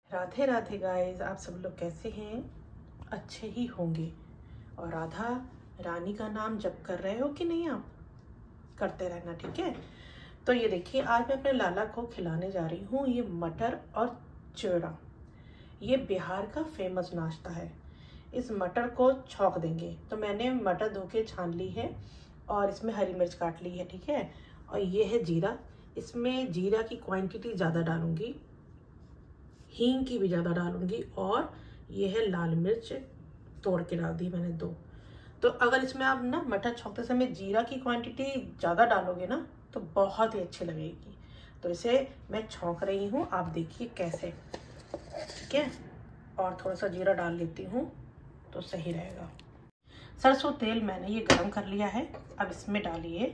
Radhe Radhe guys, आप सब लोग कैसे हैं? अच्छे ही होंगे। और राधा रानी का नाम जप कर रहे हो कि नहीं? आप करते रहना, ठीक है। तो ये देखिए, आज मैं अपने लाला को खिलाने जा रही हूँ ये मटर और चिवड़ा। ये बिहार का फेमस नाश्ता है। इस मटर को छौंक देंगे। तो मैंने मटर धो के छान ली है और इसमें हरी मिर्च काट ली है, ठीक है। और ये है जीरा। इसमें जीरा की क्वांटिटी ज़्यादा डालूंगी, हींग की भी ज़्यादा डालूंगी। और ये है लाल मिर्च, तोड़ के डाल दी मैंने 2। तो अगर इसमें आप ना मटर छौंकते समय जीरा की क्वांटिटी ज़्यादा डालोगे ना तो बहुत ही अच्छी लगेगी। तो इसे मैं छौंक रही हूँ, आप देखिए कैसे, ठीक है। और थोड़ा सा जीरा डाल लेती हूँ तो सही रहेगा। सरसों तेल मैंने ये गरम कर लिया है। अब इसमें डालिए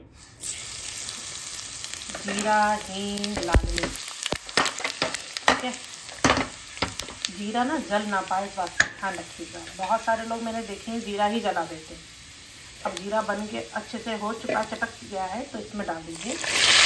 जीरा, हींग, लाल मिर्च, ठीक है। जीरा ना जल ना पाए, इस बात का ध्यान रखिएगा। बहुत सारे लोग मैंने देखे हैं जीरा ही जला देते हैं। अब जीरा बन के अच्छे से हो चुका, चटक गया है, तो इसमें डाल दीजिए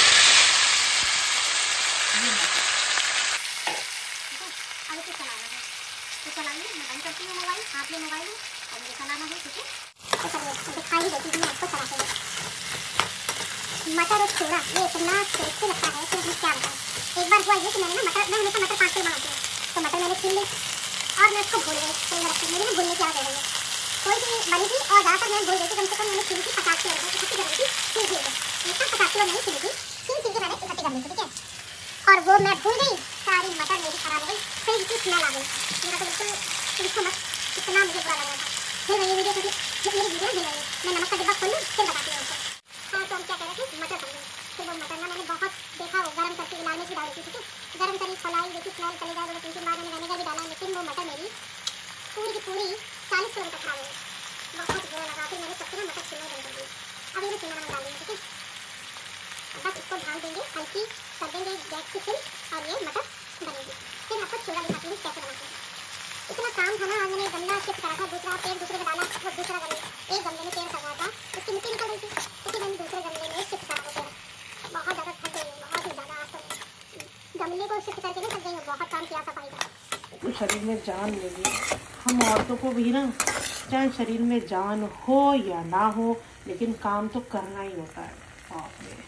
मटर और चिवड़ा ये इतना टेस्टी लगता है कि मैं क्या बताऊं। एक बार हुआ ये कि मैंने ना मैं हमेशा मटर 5 किलो बनाती हूँ, तो मटर मैंने छीन ली और मैं इसको भूल गई। तो मेरी ना भूलने की आदत हो गई है। कोई भी बनी थी और ज़्यादातर मैं भूल गई थी। कम से कम मैंने छीन की 50 किलो इकट्ठी कर ली थी, छीन के 50 किलो नहीं छीनी थी, छीन के मैंने इकट्ठी कर ली थी, ठीक है। और वो मैं भूल गई, सारी मटर मेरी खराब हो गई, फ्रिज की स्मेल आ गई। मेरा तो बिल्कुल पूछो मत, इतना मुझे बुरा लगा था। फिर मैं ये वीडियो क्योंकि जब मेरी वीडियो नहीं लगी, मैं नमक का डिब्बा खोल लूँ फिर बताती हूँ आपको। हाँ, तो हम क्या कह रहे थे, मटर बन गई। फिर वो मटर ना मैंने बहुत देखा, वो गर्म करके लाल मिर्च डाली थी, ठीक है। गर्म करी, खलाई, देखी स्मेल चले जाए, 2-3 बार मैंने विनेगर भी डाला, लेकिन वो मटर मेरी पूरी की पूरी 40 किलो तक खराब हो गई। बहुत बुरा लगा। फिर मैंने सबसे ना मटर छीलना बंद कर दी। अब ये छीलना नमक डाल देंगे, ठीक है। बस इसको ढाल देंगे, हल्की कर देंगे गैस की सिम, और ये मटर बनेगी। फिर आपको चिवड़ा दिखाती हूँ कैसे बनाते हैं। इतना काम था ना, आज मैंने गमला शिफ्ट करा था, दूसरा पेड़ दूसरे में डाला, वो दूसरा गमला, एक गमले में पेड़ सजा था, उसकी मिट्टी निकल रही थी, तो फिर मैंने दूसरे गमले में शिफ्ट करा था। बहुत ज़्यादा थक गई हूँ, बहुत ही ज़्यादा। आज तो गमले को शिफ्ट करके ना थक गई हूँ, बहुत काम किया सफाई का। तो शरीर में जान लगी। हम औरतों को भी ना, चाहे शरीर में जान हो या ना हो, लेकिन काम तो करना ही होता है। बाप रे,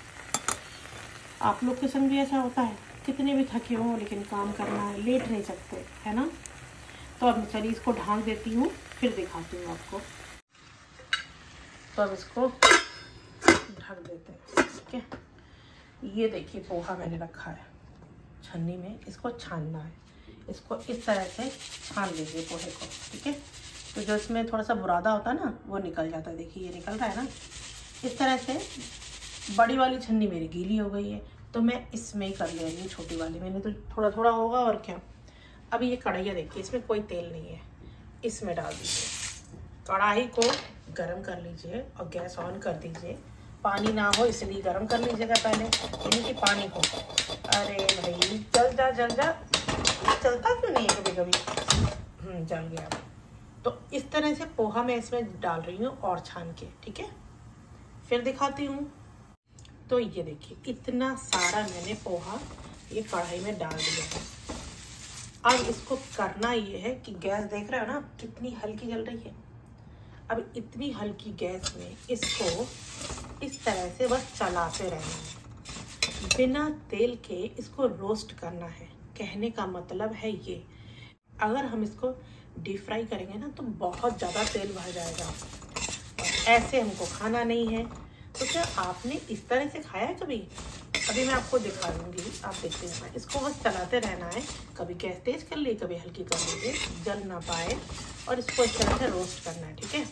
आप लोग के संग भी ऐसा होता है? कितने भी थके हो लेकिन काम करना है, लेट नहीं सकते, है ना। तो अब चलिए इसको ढाँक देती हूँ, फिर दिखाती हूँ आपको। तो अब इसको ढक देते हैं, ठीक है। ये देखिए, पोहा मैंने रखा है छन्नी में, इसको छानना है। इसको इस तरह से छान लीजिए पोहे को, ठीक है। तो जो इसमें थोड़ा सा बुरादा होता है ना, वो निकल जाता है। देखिए ये निकल रहा है ना, इस तरह से। बड़ी वाली छन्नी मेरी गीली हो गई है, तो मैं इसमें ही कर ले रही हूँ, छोटी वाली। मैंने तो थोड़ा थोड़ा होगा और क्या। अब ये कढ़ाइयाँ देखिए, इसमें कोई तेल नहीं है, इसमें डाल दीजिए। कढ़ाई को गरम कर लीजिए और गैस ऑन कर दीजिए। पानी ना हो इसलिए गरम कर लीजिएगा पहले, यानी कि पानी हो। अरे भाई जल जा जल जा, चलता क्यों नहीं है कभी कभी। जल गया। तो इस तरह से पोहा मैं इसमें डाल रही हूँ और छान के, ठीक है। फिर दिखाती हूँ। तो ये देखिए, इतना सारा मैंने पोहा ये कढ़ाई में डाल दिया है। अब इसको करना ये है कि गैस देख रहे हो ना कितनी हल्की जल रही है। अब इतनी हल्की गैस में इसको इस तरह से बस चलाते रहना है, बिना तेल के इसको रोस्ट करना है। कहने का मतलब है ये, अगर हम इसको डीप फ्राई करेंगे ना तो बहुत ज़्यादा तेल भर जाएगा, और ऐसे हमको खाना नहीं है। तो क्या आपने इस तरह से खाया है कभी? अभी मैं आपको दिखा दूँगी, आप देखते हैं। इसको बस चलाते रहना है, कभी गैस तेज कर ली, कभी हल्की कर लीजिए, जल ना पाए। और इसको इस तरह से रोस्ट करना है, ठीक है।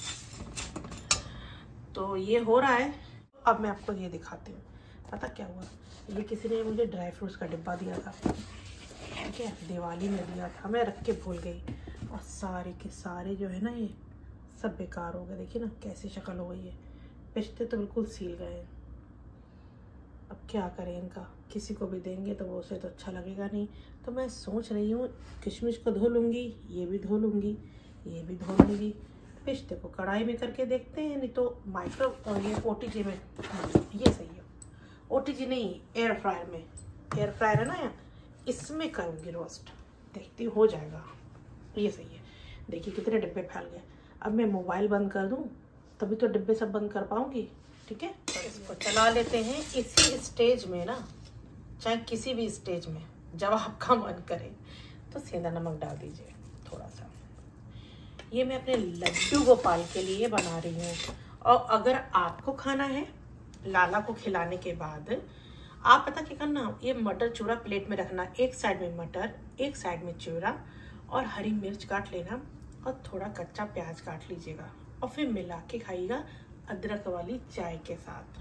तो ये हो रहा है। अब मैं आपको ये दिखाती हूँ। पता क्या हुआ, ये किसी ने मुझे ड्राई फ्रूट्स का डिब्बा दिया था, ठीक है। दिवाली में दिया था, मैं रख के भूल गई, और सारे के सारे जो है ना ये सब बेकार हो गए। देखिए ना कैसी शक्ल हो गई है, पिस्ते तो बिल्कुल सील गए हैं। अब क्या करें इनका, किसी को भी देंगे तो वो उसे तो अच्छा लगेगा नहीं। तो मैं सोच रही हूँ किशमिश को धो लूँगी, ये भी धो लूँगी, ये भी धो लूँगी। पिस्ते को कढ़ाई में करके देखते हैं, नहीं तो माइक्रो और ये OTG में, ये सही है। OTG नहीं, एयर फ्रायर में, एयर फ्रायर है ना, इसमें करूँगी रोस्ट। देखती हूँ हो जाएगा। ये सही है। देखिए कितने डिब्बे फैल गए। अब मैं मोबाइल बंद कर दूँ तभी तो डिब्बे सब बंद कर पाऊँगी। ठीक है, तो इसको चला लेते हैं। इसी स्टेज में ना, चाहे किसी भी स्टेज में, जब आपका मन करे तो सेंधा नमक डाल दीजिए थोड़ा सा। ये मैं अपने लड्डू गोपाल के लिए बना रही हूँ। और अगर आपको खाना है लाला को खिलाने के बाद, आप पता क्या करना, ये मटर चूरा प्लेट में रखना, एक साइड में मटर, एक साइड में चूरा, और हरी मिर्च काट लेना और थोड़ा कच्चा प्याज काट लीजिएगा और फिर मिला के खाइएगा अदरक वाली चाय के साथ।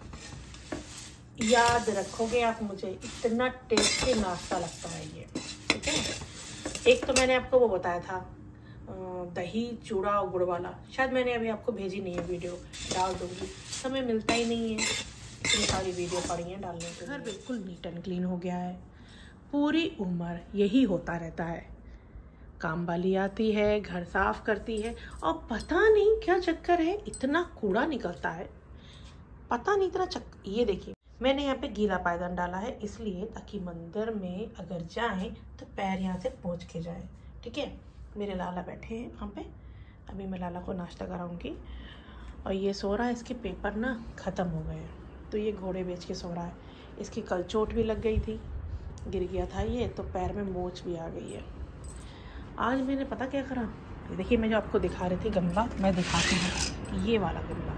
याद रखोगे आप मुझे, इतना टेस्टी नाश्ता लगता है ये। ठीक है, एक तो मैंने आपको वो बताया था दही चूड़ा और गुड़ वाला, शायद मैंने अभी आपको भेजी नहीं है वीडियो, डाल दूंगी, समय मिलता ही नहीं है, इतनी सारी वीडियो पड़ी हैं डालने के। घर बिल्कुल नीट एंड क्लीन हो गया है। पूरी उम्र यही होता रहता है, काम वाली आती है, घर साफ करती है, और पता नहीं क्या चक्कर है, इतना कूड़ा निकलता है, पता नहीं इतना ये देखिए, मैंने यहाँ पे गीला पायदान डाला है इसलिए ताकि मंदिर में अगर जाएं तो पैर यहाँ से पोंछ के जाएं। ठीक है, मेरे लाला बैठे हैं वहाँ पे, अभी मैं लाला को नाश्ता कराऊंगी। और ये सो रहा है, इसके पेपर ना ख़त्म हो गए हैं तो ये घोड़े बेच के सो रहा है। इसकी कल चोट भी लग गई थी, गिर गया था ये, तो पैर में मोच भी आ गई है। आज मैंने पता क्या करा, देखिए मैं जो आपको दिखा रही थी गमला, मैं दिखाती हूँ। ये वाला गमला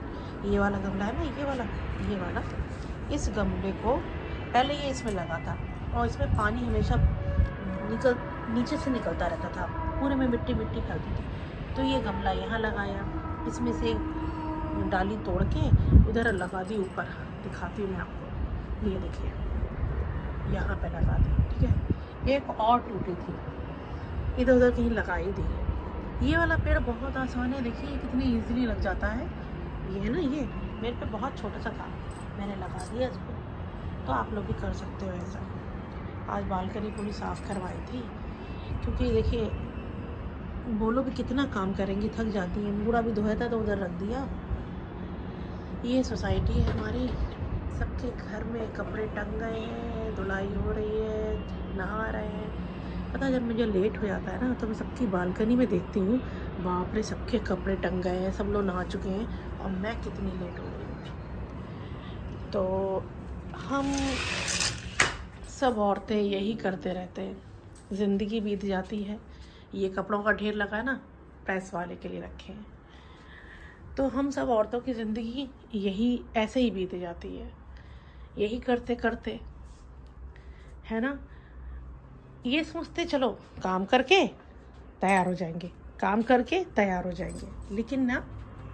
है ना, ये वाला इस गमले को पहले ये इसमें लगा था और इसमें पानी हमेशा नीचे से निकलता रहता था, पूरे में मिट्टी फैलती थी। तो ये गमला यहाँ लगाया, इसमें से डाली तोड़ के उधर लगा दी ऊपर, दिखाती हूँ मैं आपको। ये देखिए यहाँ पे लगा दी। ठीक है, एक और टूटी थी, इधर उधर कहीं लगा ही दी। ये वाला पेड़ बहुत आसान है, देखिए कितनी ईजिली लग जाता है। ये है ना, ये मेरे पे बहुत छोटा सा था, मैंने लगा दिया इसको, तो आप लोग भी कर सकते हो ऐसा। आज बालकनी पूरी साफ़ करवाई थी, क्योंकि देखिए वो लोग भी कितना काम करेंगी, थक जाती हैं। बूढ़ा भी धोया था तो उधर रख दिया। ये सोसाइटी है हमारी, सबके घर में कपड़े टंग गए हैं, धुलाई हो रही है, नहा रहे हैं। पता जब मुझे लेट हो जाता है ना तो मैं सबकी बालकनी में देखती हूँ, बाप रे सबके कपड़े टंग गए हैं, सब लोग नहा चुके हैं और मैं कितनी लेट हो गई हूँ। तो हम सब औरतें यही करते रहते हैं, ज़िंदगी बीत जाती है। ये कपड़ों का ढेर लगा है ना, प्रेस वाले के लिए रखे हैं, तो हम सब औरतों की ज़िंदगी यही ऐसे ही बीत जाती है, यही करते करते, है ना। ये सोचते चलो काम करके तैयार हो जाएंगे, काम करके तैयार हो जाएंगे, लेकिन ना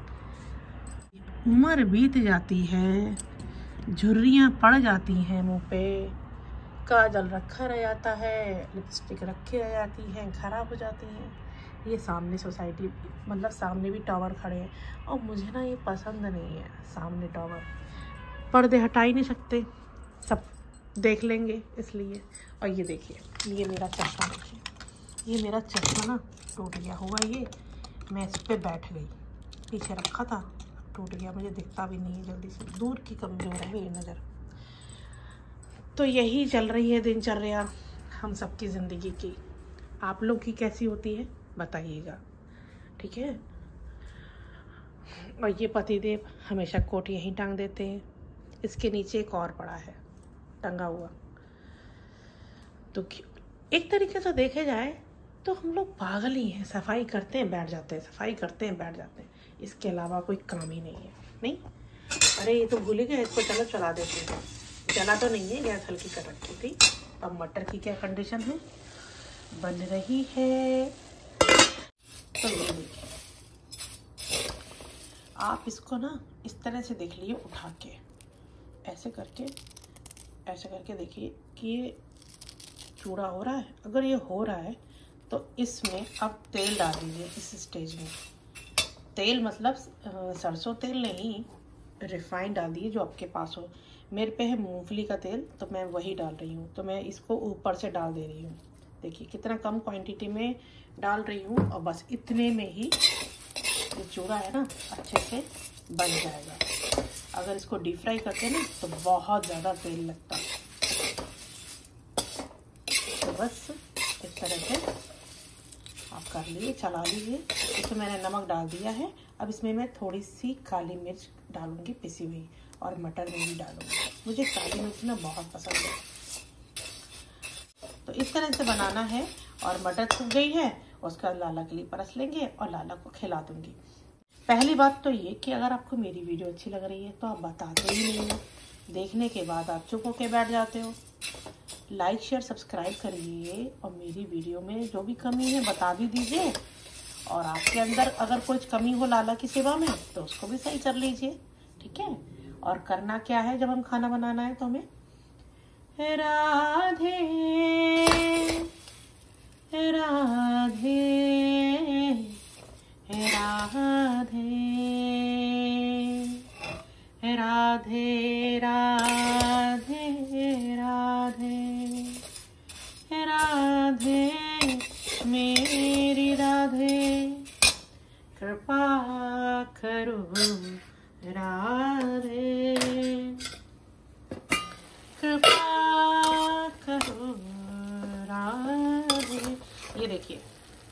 उम्र बीत जाती है, झुर्रियाँ पड़ जाती हैं मुंह पे, काजल रखा रह जाता है, लिपस्टिक रखी रह जाती हैं, ख़राब हो जाती हैं। ये सामने सोसाइटी, मतलब सामने भी टावर खड़े हैं और मुझे ना ये पसंद नहीं है, सामने टावर, पर्दे हटा ही नहीं सकते, सब देख लेंगे इसलिए। और ये देखिए, ये मेरा चश्मा देखिए, ये मेरा चश्मा ना टूट गया हुआ, ये मैं इस पर बैठ गई, पीछे रखा था, टूट गया, मुझे दिखता भी नहीं है जल्दी से, दूर की कमज़ोर है मेरी नज़र। तो यही चल रही है दिनचर्या हम सबकी ज़िंदगी की। आप लोग की कैसी होती है बताइएगा, ठीक है। और ये पतिदेव हमेशा कोट यहीं टांग देते हैं, इसके नीचे एक और पड़ा है टंगा हुआ। तो एक तरीके से देखे जाए तो हम लोग पागल ही हैं, सफाई करते हैं बैठ जाते हैं, सफाई करते हैं बैठ जाते हैं, इसके अलावा कोई काम ही नहीं है। नहीं, अरे ये तो भूल ही गए, इसको चलो चला देते हैं। जला तो नहीं है, गैस हल्की कर रखी थी। अब मटर की क्या कंडीशन है, बन रही है। तो ये देखिए, आप इसको ना इस तरह से देख लीजिए, उठा के ऐसे करके देखिए कि ये चूड़ा हो रहा है। अगर ये हो रहा है तो इसमें आप तेल डाल दीजिए। इस स्टेज में तेल मतलब सरसों तेल नहीं, रिफाइंड डाल दीजिए जो आपके पास हो। मेरे पे है मूंगफली का तेल, तो मैं वही डाल रही हूँ, तो मैं इसको ऊपर से डाल दे रही हूँ। देखिए कितना कम क्वांटिटी में डाल रही हूँ, और बस इतने में ही ये चूड़ा है ना अच्छे से बन जाएगा। अगर इसको डीप फ्राई करते हैं ना तो बहुत ज़्यादा तेल लगता है। तो बस इस तरह से आप कर लीजिए, चला लीजिए। इसमें मैंने नमक डाल दिया है। अब इसमें मैं थोड़ी सी काली मिर्च डालूंगी पिसी हुई, और मटर में भी डालूंगी। मुझे काली मिर्च ना बहुत पसंद है। तो इस तरह से बनाना है। और मटर सूख गई है, उसके बाद लाला के लिए परस लेंगे और लाला को खिला दूंगी। पहली बात तो ये कि अगर आपको मेरी वीडियो अच्छी लग रही है तो आप बताते ही नहीं हो, देखने के बाद आप चुप होके बैठ जाते हो। लाइक शेयर सब्सक्राइब करिए और मेरी वीडियो में जो भी कमी है बता भी दीजिए। और आपके अंदर अगर कुछ कमी हो लाला की सेवा में तो उसको भी सही कर लीजिए, ठीक है। और करना क्या है, जब हम खाना बनाना है तो हमें राधे राधे राधे राधे राधे राधे राधे मेरी राधे कृपा करो राधे कृपा करो राधे। ये देखिए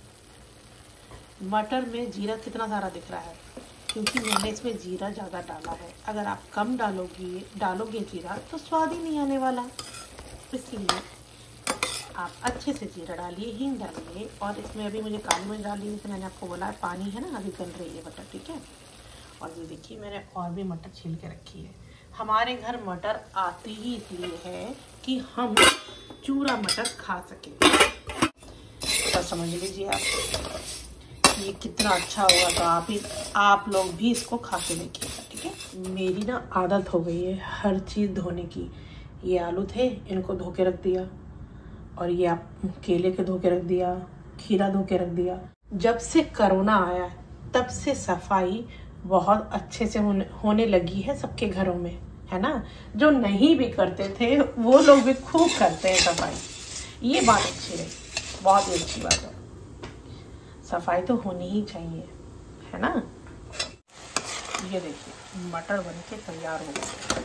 मटर में जीरा कितना सारा दिख रहा है, क्योंकि मैंने इसमें जीरा ज़्यादा डाला है। अगर आप कम डालोगे जीरा तो स्वाद ही नहीं आने वाला। इसलिए आप अच्छे से जीरा डालिए, हींग डालिए। और इसमें अभी मुझे काली मिर्च डाली, जैसे मैंने आपको बोला है पानी है ना, अभी गल रही है मटर, ठीक है। और ये देखिए मैंने और भी मटर छील के रखी है। हमारे घर मटर आती ही इसलिए है कि हम चूरा मटर खा सकें। तो समझ लीजिए आप ये कितना अच्छा हुआ। तो आप लोग भी इसको खा के देखिएगा, ठीक है। मेरी ना आदत हो गई है हर चीज़ धोने की। ये आलू थे, इनको धो के रख दिया, और ये आप केले के धो के रख दिया, खीरा धो के रख दिया। जब से कोरोना आया तब से सफाई बहुत अच्छे से होने लगी है सबके घरों में, है ना। जो नहीं भी करते थे वो लोग भी खूब करते हैं सफाई। ये बात अच्छी रही, बहुत ही अच्छी बात है। सफाई तो होनी ही चाहिए, है ना। ये देखिए मटर बनके तैयार हो गए,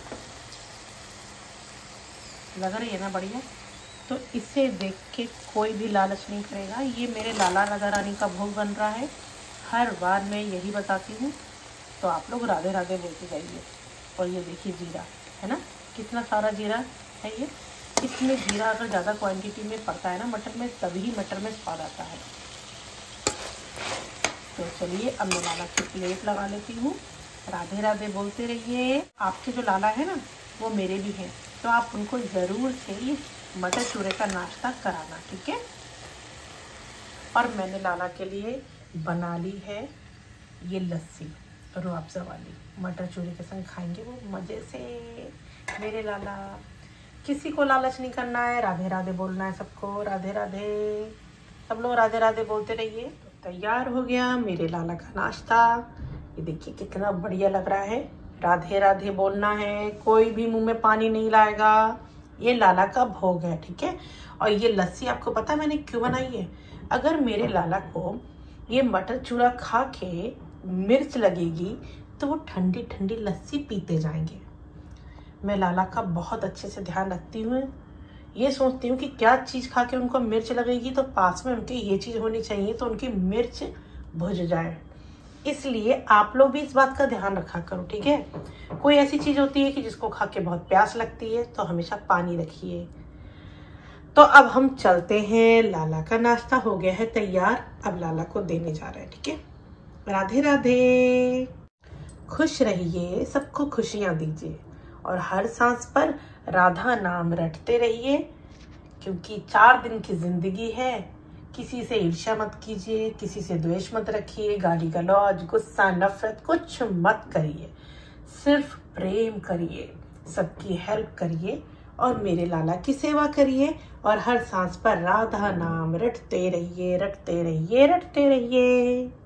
लग रही है ना बढ़िया। तो इसे देख के कोई भी लालच नहीं करेगा। ये मेरे लाला राधा रानी का भोग बन रहा है, हर बार मैं यही बताती हूँ। तो आप लोग राधे राधे बोलते जाइए। और ये देखिए जीरा है ना, कितना सारा जीरा है ये। इसमें जीरा अगर ज़्यादा क्वांटिटी में पड़ता है ना मटर में, तभी मटर में स्वाद आता है। तो चलिए अब मैं लाला की प्लेट लगा लेती हूँ। राधे राधे बोलते रहिए। आपके जो लाला है ना वो मेरे भी हैं, तो आप उनको ज़रूर से ये मटर चूरे का नाश्ता कराना, ठीक है। और मैंने लाला के लिए बना ली है ये लस्सी रूह अफ़ज़ा वाली। मटर चूरे के संग खाएंगे वो मज़े से मेरे लाला। किसी को लालच नहीं करना है, राधे राधे बोलना है सबको। राधे राधे, सब लोग राधे राधे बोलते रहिए। तो तैयार हो गया मेरे लाला का नाश्ता। ये देखिए कितना बढ़िया लग रहा है। राधे राधे बोलना है, कोई भी मुंह में पानी नहीं लाएगा। ये लाला का भोग है, ठीक है। और ये लस्सी आपको पता है मैंने क्यों बनाई है। अगर मेरे लाला को ये मटर चूरा खा के मिर्च लगेगी तो वो ठंडी ठंडी लस्सी पीते जाएंगे। मैं लाला का बहुत अच्छे से ध्यान रखती हूँ। ये सोचती हूँ कि क्या चीज़ खा के उनको मिर्च लगेगी तो पास में उनके ये चीज़ होनी चाहिए तो उनकी मिर्च भुज जाए। इसलिए आप लोग भी इस बात का ध्यान रखा करो, ठीक है। कोई ऐसी चीज़ होती है कि जिसको खा के बहुत प्यास लगती है तो हमेशा पानी रखिए। तो अब हम चलते हैं, लाला का नाश्ता हो गया है तैयार। अब लाला को देने जा रहे हैं, ठीक है। राधे राधे। खुश रहिए, सबको खुशियाँ दीजिए और हर सांस पर राधा नाम रटते रहिए, क्योंकि 4 दिन की जिंदगी है। किसी से ईर्ष्या मत कीजिए, किसी से द्वेष मत रखिए, गाली गलौज गुस्सा नफरत कुछ मत करिए। सिर्फ प्रेम करिए, सबकी हेल्प करिए और मेरे लाला की सेवा करिए। और हर सांस पर राधा नाम रटते रहिए, रटते रहिए, रटते रहिए।